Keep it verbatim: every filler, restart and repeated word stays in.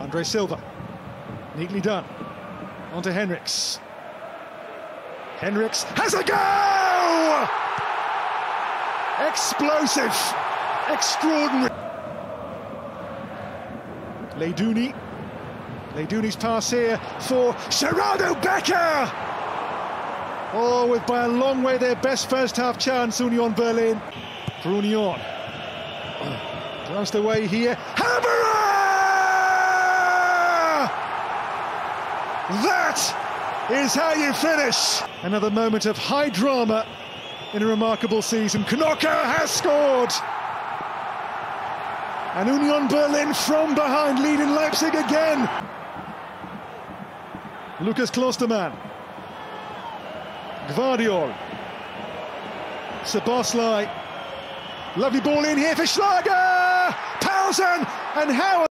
Andre Silva, neatly done. On to Henrichs. Henrichs has a go! Explosive, extraordinary. Leyduni. Leyduni's pass here for Sherrado Becker! Oh, with by a long way their best first half chance, Union Berlin. For Union. Glanced away here. Haberer! That is how you finish. Another moment of high drama in a remarkable season. Knoche has scored. And Union Berlin from behind leading Leipzig again. Lucas Klostermann. Gvardiol. Szoboszlai. Lovely ball in here for Schlager! Paulsen! And how